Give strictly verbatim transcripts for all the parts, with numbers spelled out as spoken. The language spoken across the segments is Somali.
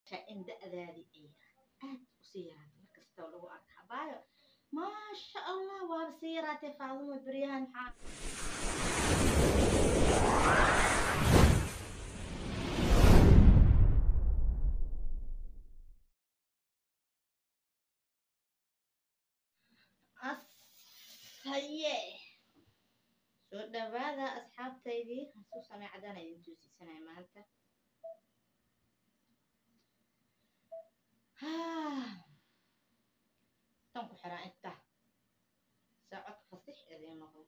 إن دأذي إيه أد وسيرات مركز لو أركبايو ما شاء الله وبسيرات فاضمة بريهان حا أص هيه سو دبادة أصحاب تيدي خصوصا معدنا ينتوسي سنة ما أنت ها تنكو حرا أنت ساعد فصيح إذا نقول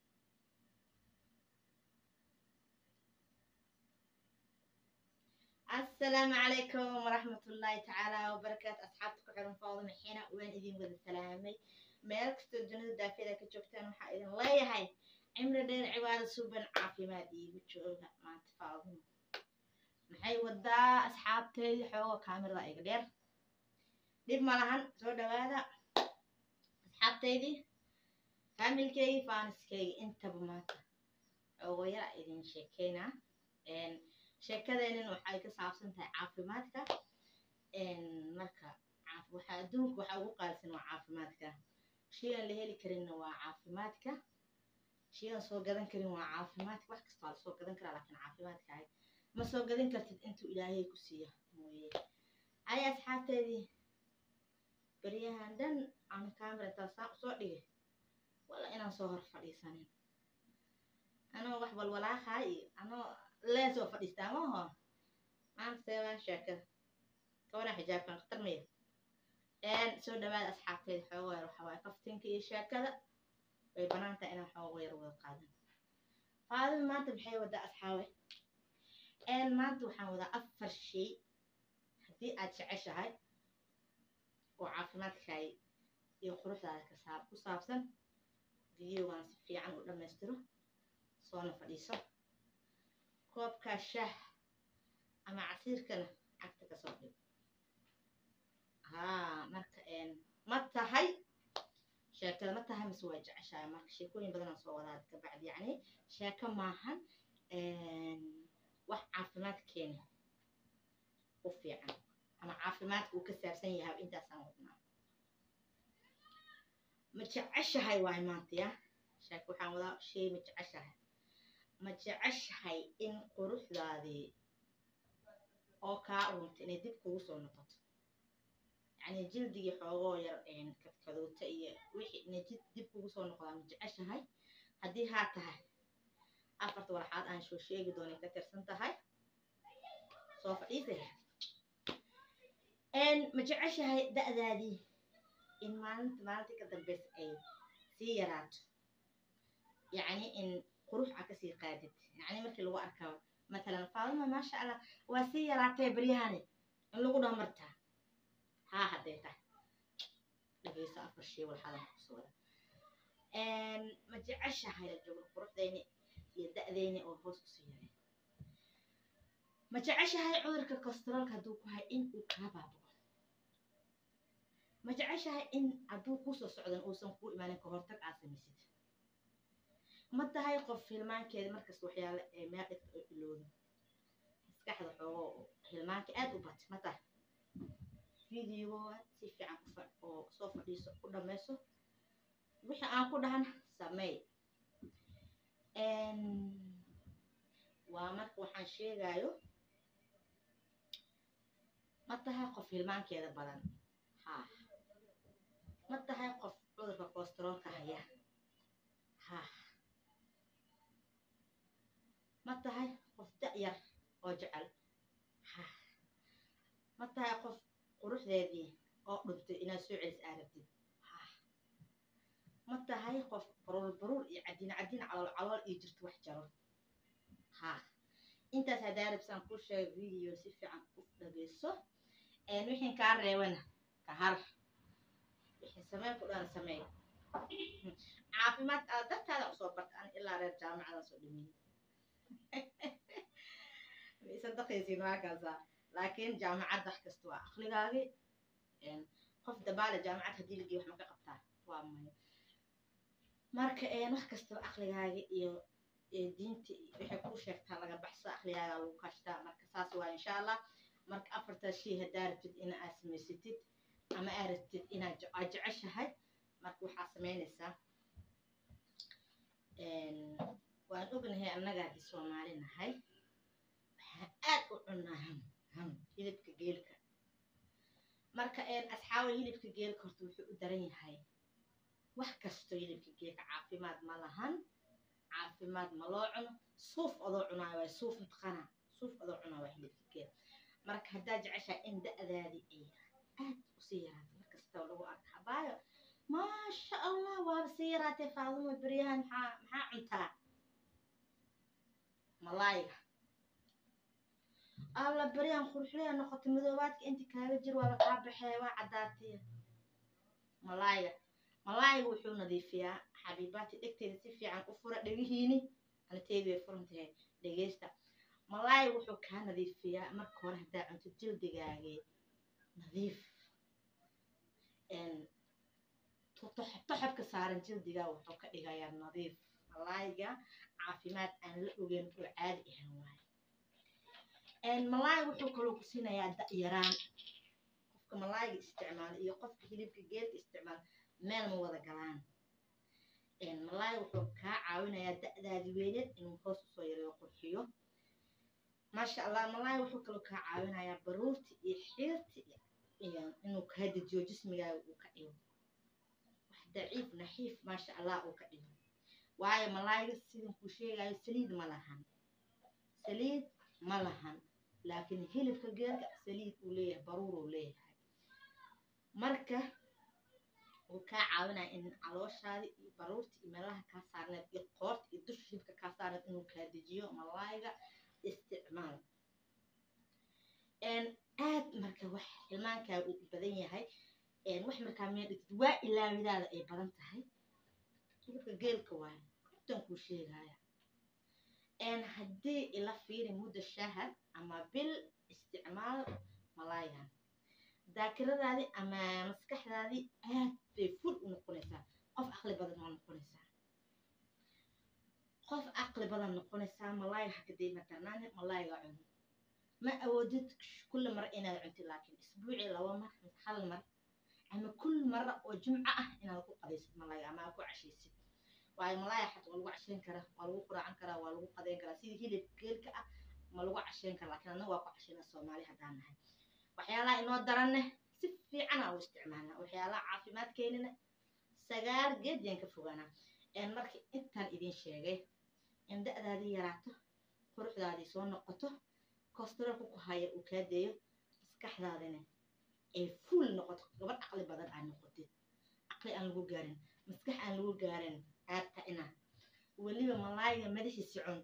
السلام عليكم ورحمة الله تعالى وبركاته أصحابتك حرم فاضل محينا وين إذين وذ السلامي مالك تدجنوا دافيدا كجوكتان وحا إذن لا يهي عمر دين عبادة سوبن عافي ما دي وجوها ما تفاضل maxay wadaa asxaabteedii xooga kaamirada iga dheer dib ma lahan soo dhawaada asxaabteedii faamilkeygii faaniskeyga intaba maanta xoogo yar idin sheekeynaa sheekadeenin waxay ka saabsan tahay caafimaadka marka waxa adduunka waxa ugu qaalisan waa caafimaadka shayaan la heli karinna waa caafimaadka shayaan soo gadan karin waa caafimaadka wax kasta waa la soo gadan karaa laakiin caafimaadka ay ما سو قدين كرتد انتو إلهي كسيه مويه أي أصحابتي بريها عندن عن كاميرا تصا صوري ولا أنا صور فريسانين أنا وحبل ولا خاي أنا لا سو فريستامه ما نسوي شكل كونا حجاب كان خطر مية إن سو دماء أصحابتي حوار وحوار كفتين كي شكل ويبنانت أنا حوار وقادم فهذا ما تبحي ودا أصحابي een maanta waxaan wadaa afar shay haddii aad jeceshahay oo caafimaadkaaga iyo quruxdaada ka saab ku saabsan videogan si fiican u dhammaystiro soona fadhiiso koobka shaah ama casiirkana cagta ka soo dhig haa marka een ma tahay sheekada ma tahay mise waa jeceshahay marka sheekooyin badan aan soo wadaa ka bacdi yacni sheeko maahan een wax caafimaad keena u fiican ama caafimaadku uu ka saabsan yahay intaasaan wadnaa ma jeceshahay waay maanta ya sheeko waxaan wadaa shay ma jeceshahay ma jeceshahay in quruxdaadii oo kaa runta inay dib kugu soo noqoto yacni jildigii xoogoo yar kadkadoota iyo wixii inay dib kugu soo noqdaan ma jeceshahay haddii haa tahay afarta walxaad aan soo sheegi doonay ka tirsan tahay soo fadhiisay een ma jeceshahay da'daadii in maalinta maalintii ka dambaysa ay sii yaraato yacni in qurux aa kasii qaadid yacni markii lagu arkaa matalan faaduma maasha allah waa sii yaraatee baryahani in lagu dhaho martaa haa hadday tahay dhageyso afar shay walxaadan kusoo wada een ma jeceshahay la joogo quruxdayni iyo da'deyni oo hoos usii yaray ma jeceshahay cudurka kolestaroolka hadduu ku hay in uu kaa baaba'o ma jeceshahay in hadduu kuu soo socdan uusan kuu imaanin ka hortag aad samaysid ma tahay qof hilmaankeeda markasta waxyaale ee meel dhigta oo iloodo maskaxda xoogoo hilmaanka aad u bat ma tahay videoga si fiican oo soo fadhiiso u dhammayso wixii aan ku dhahan sameey waa marka waxaan sheegayo ma tahay qof hilmaankeeda badan haa ma tahay qof cudurka kolestaroolka haya haa ma tahay qof da'yar oo jecel haa ma tahay qof quruxdeedii oo dhuntay inaad soo celis aa rabtid haa ma tahay qof baruur baruur iyo cadin cadin calool calool iyo jirto wax jaro ها انت هدارب سان كل شيء فيديو سيفي عن دغيسو ان وحين كا ريبنا كهر وحين سمين كلان سمين عافيمات دكتادا سو برت ان الا رير جامعه سو دمي بيصدقيسين واكاسا لكن جامعه دخ كستوا اخليغاغي ان قف دباله جامعه hadii lagi wax ma ka qabtaa waa may marka een wax kasta akhligaagi iyo diinta waxay ku sheegtaa laga baxsa akhliyada lagu kashtaa marka saas waa insha Allah marka afarta shay hadaa rabtid in aad samaysatid ama aad rabtid inaad jeceshahay marka waxaa samaynaysaa waan ognahay annaga haddii Soomaali nahay waxaan aad u cunaa ham hilibka geelka marka asxaabta hilibka geelka horta wuxuu u daran yahay wax kasto hilibka geelka caafimaad ma lahan caafimaad ma loo cuno suuf adoo cunaa way suuf maqana suuf adoo cunaa way hilibka geelka marka hadaa jeceshahay in da'daadi ay aad u sii yaraato markasta lagu arkaa baayo ما شاء الله وابسيراتي فاطمة بريان محا محا عمتا ملايقة الله بريان خرحليا نقطة مذوباتك انت كابجر ولا قابحي وعداتي ملايقة ملايقة وحو نظيفيا حبيباتي اكتير سيفي عن افورة دقيهيني انا تيبي فرنتهي دقيستا ملايقة وحو كان نظيفيا مركورة هدا عمت الجلد دقاقي نظيف ان طحب كسارن جلديغا wuxuu ka dhigayaa nadiif malaayga caafimaad aan la ogeyn oo caadi ah waay een malaay wuxuu kaloo ku siinayaa da yaraan qofka malaayga isticmaal iyo qofka hilibka geelka isticmaal meel ma wada galaan een malaay wuxuu ka caawinayaa da'daadi weyned inuu hoos soo yareeyo qurxiyo ma sha Allah malaay wuxuu kaloo ka caawinayaa baruurti iyo xiirti iyo inuu ka hadiyo jismigaaga uu ka dhigo ضعيف نحيف ما شاء الله وكذا واي ملايق سيدن كوشيغاي سليد ملهن سليد ملهن لكن هلب كجيرك سليد وليه برور وليه مركه وكا عاونا ان علوشادي برورتي ملها ka saarneed iyo qoort iyo dushibka ka saarneed inuu ka dejiyo malayga isticmaal en aad marka wax ilmaanka uu badan yahay een wax marka meel waa ilaawidaada ay badan tahay hilibka geelka waa tan ku sheegaya een hadii ila fiiri muddo shahar ama bil isticmaal malayga daakiradaadi ama maskaxdaadi aad bay ful u noqonaysaa qof aqli badan ma noqonaysaa qof aqli badan noqonaysaa malayga hadii ma tarnaan malayga cun ma awoodid kull mar inaad cunti laakiin isbuuci laba mar hal mar أما كل مرة وجمعة إن أقول قديس ملاي أما أقول عشيسي وهاي ملاي حتى ولو عشرين كره ولو قرآن كره ولو قدين كره سيدي هي اللي بكير كأ ملو عشرين كره لكن أنا واقع عشرين الصومالي هدانا هاي وحيالا إنه درنا سفي أنا واستعمالنا وحيالا عافيمات كيننا سجار جد ينكفونا إن مركي أنت إذين شيء إن ده هذه يراته خروج هذه صون نقطة كاستركوا هاي وكاديو سكح هذينا ee full noqoto gabadh aqli badan aan noqotid aqli aan lagu gaarin maskax aan lagu gaarin aadta ina waliba malayga madaxiisa cun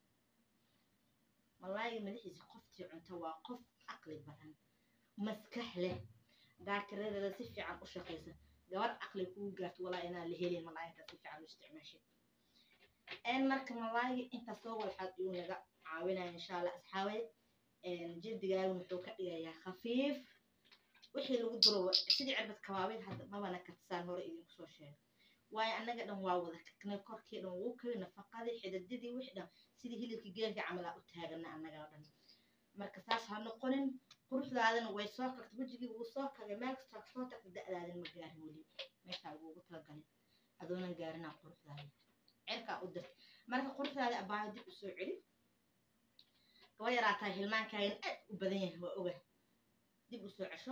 malayga madaxiisa qoftii cunta waa qof aqli badan maskax leh daakirada si fiican u shaqeysa gabadh aqli ku gaarto walaa inaa la helin malayga si fiican u isticmaashay een marka malayga inta soo walxad uu naga caawinaa insha Allah asxaabay een jildigaaga wuxuu ka dhigayaa khafiif wixii lagu duro sidii cirbad kabaabid hadda mabana ka taan hore idinku soo sheeg waay anaga dhan waa wada kaknay korkii dhan wuu kale nafaqadii xidididii wixii dhan sidii hilibka geelka camala u taagana anaga dhan marka saas ha noqonin quruxdaadana way soo kagtay wajigii wuu soo kagay meel kasta soo tagtay da'daadana ma gaarin wali meesha ugu tala galay adoonan gaarina quruxdaada cirka u dir marka quruxdaada abaa dib u soo celi gabar yaraata hilmaankaaga aad u badan yahay waa oga dib u soo casho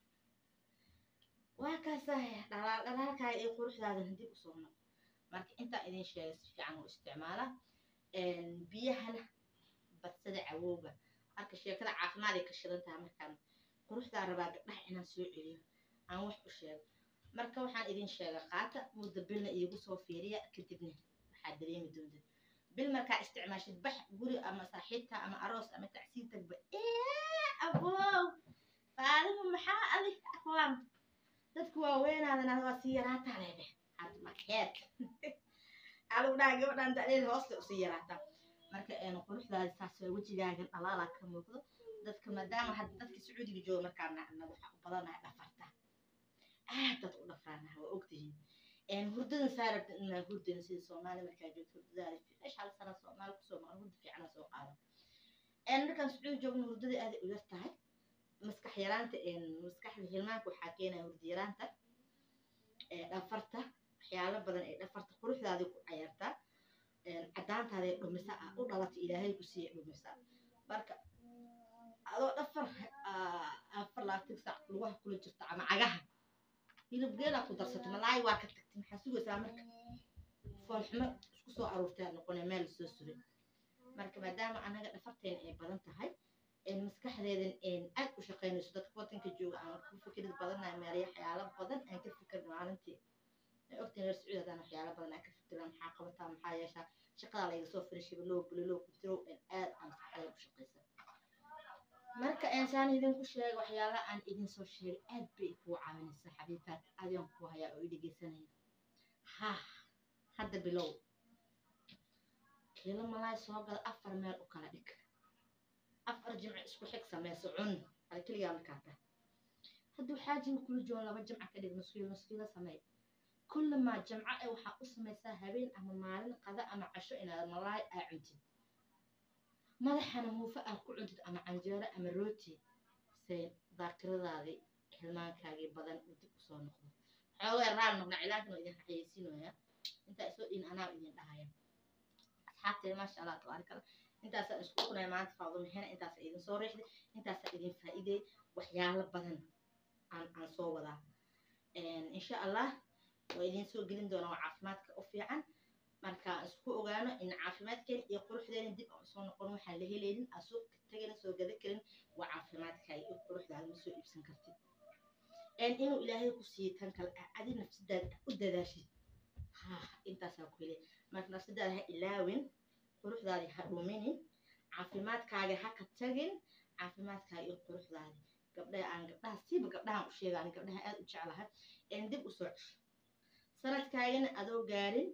وكاسه دلال دلال كاي يقولش هذا هندي بصونه marka inta idin sheegay si fiican u isticmaala een biyahana badsada awooga arka sheekada caafimaad ay ka shidantaa markaan quruxda rabaa gabdhaha inaan soo celiyo aan wax u sheego marka waxaan idin sheegay qaata muddo bilna iigu soo fiiriya kadibna waxa dareemi doontaa bil marka isticmaashid bax guri ama saaxiibta ama aroos ama tacsiinta ee aboo faalimu maxaa adi aqwaan dadku waa weenaadana waa si yaraata leebe had markeed alu dhaga gabadhan da'deed hoosta u si yaraata marka een quruxdaada saas way wajigaaga dhalaala ka muuqdo dadka maadaama had dadka Sacuudiga jooga markaana annaga waxa u badanahay dhafarta aad dad u dhafaana waa ogtihiin een hurdada saarabta in la hurdada sida Soomaali markaa joogto hurdada fiish hal sana Soomaali ku soo ma hurdo fiican soo qaado een markaan Sacuudi joogno hurdadii aad u yar tahay maskax yaraanta een maskaxda hilmaanka waxaa keenaya hurdi yaraanta ee dhafarta waxyaalo badan ee dhafarta quruxdaada ku cayaartaa een cadaantaada dhumisa ah u dhalatay ilaahay ku siiyay dhumisa marka adoo dhafar afar laabtan saac lugaha kula jirta ama cagaha hilib geela ku darsatay malaay waa ka tagtay maxaa sugaysaa marka foolxumo isku soo aruurtay noqonay meel soo suray marka maadaama anaga dhafarteen ay badan tahay een maskaxdeedan een aad u shaqeynayso dadka wadanka jooga aan ku fikirid badanahay meel waxyaalo badan aan ka fikir maalintii ogtiin reer Sacuudi hadaan waxyaalo badan aan ka fikiraan maxaa qabataa maxaa yeeshaa shaqada la iga soo firishay loo bulo loo ku tiro in aad aan maskaxda u shaqeysan marka insaan idin ku sheeg waxyaalo aan idin soo sheegay aad bay ku caawinaysaa xabiibaat adiga ku haya oo idhigeysanayo ha hadda bilow kila malaay soo gad afar meel u kala dhig afar jimc isku xig sameeyso cun hal kaliya markaata haduu xaajin kula joon laba jimc ka dhig nusqiil nusqiil sameey كل ما جمعة وحا أسمى ساهبين أما مالين قضاء أما عشو إنا الملاي أعجد ملحنا مو فأه كعدد أما عنجارة أما روتي سين ذاكرة ذاذي حلمان كاقي بدن ودك صور نخضر حاول الرال نغنى علاقنا إذن حيسينو يا انت أسوء إن أنا إذن دهايا أصحابتي ما شاء الله تبارك الله انت أسوء نسكوكنا ما أنت فاضل من هنا انت أسوء إذن صور ريحدي انت أسوء إذن فائدي وحيال بدن عن عن صور ذا إن شاء الله وإذن سوق جلين دونا وعافماتك أوفيعا مركا اسكو أغانا إن عافماتك يقروح دين دب أصلا نقولوا حله لين أسوق تجينا سوق ذكرين وعافماتك يقروح دين مسوق يبسن كرتي إن إنه إلهي كسي تنكل عادي نفس ده قداشي ها أنت ساقولي مركا نفس ده إلاوين قروح داري هروميني عافماتك هاي حكت تجين عافماتك يقروح داري قبلها عن قبلها سيب قبلها وشيء يعني قبلها أد وشعلها إن دب وسرعش sanadkaagana adoo gaarin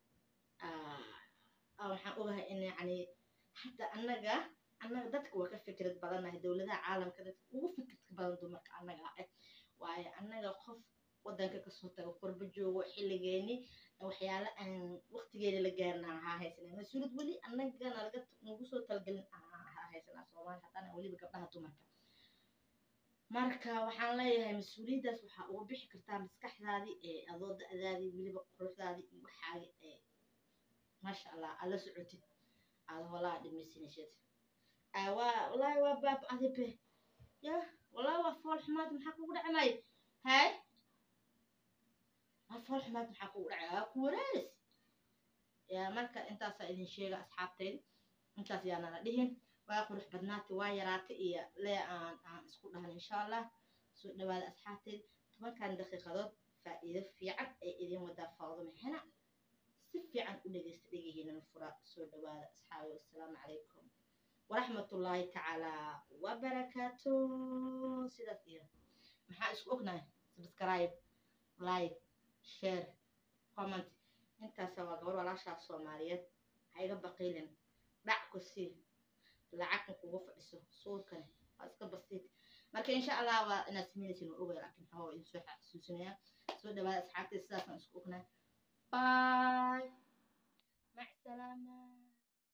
ah waxaan ogahay in yani hatta anaga anaga dadka waa ka fikrad badanahay dawladaha caalamka dadka ugu fikirka badan dumarka anaga ah waayo anaga qof wadanka ka soo tago qurbo joogo xilligeeni waxyaalo aan waqtigeeda la gaarna ha haysanaa mas'uuliyad wali anaga nalaga nagu soo talgalin ha haysanaa Soomaaliya haddana waliba gabdhaha dumarka marka waxaan leeyahay mas'uuliyadaas waxa ugu bixi kartaa maskaxdaadii ee adoo da'daadii waliba quruxdaadii iyo waxaaga ee ma sha Allah alla socotid aad walaa dhimisinaysid awa wallahi waa baab adibe ya wallahi waa fool xumaad maxaa kugu dhacmay hay waa fool xumaad maxaa kugu dhacay ku wareys ya marka intaas idin sheega asxaabteen intaas yaana la dhihin waa qurux badnaatay waa yaraatay iyo lee aan aan isku dhahan insha Allah soo dhawaada asxaabteen tobankan daqiiqadood faa'iido fiican ee idin wada faaduma hena si fiican u dhageysta dhagihiina fura soo dhawaada asxaabi assalaamu calaykum waraxmatullaahi tacaala wabarakaatuh sidaas iyo maxaa isku ognahay subscribe like share comment intaas waa gabar walaasha Soomaaliyeed hayga baqiilin dhac ku sii lacag kugu fadhiso suuqan iska basiit marka insha Allah waa inaad sameeyeen oo ogaal laakiin waxa uu soo xasuusinaya soo dhawaad asxaabtay sidaas aan isku ognahay bye mac salaama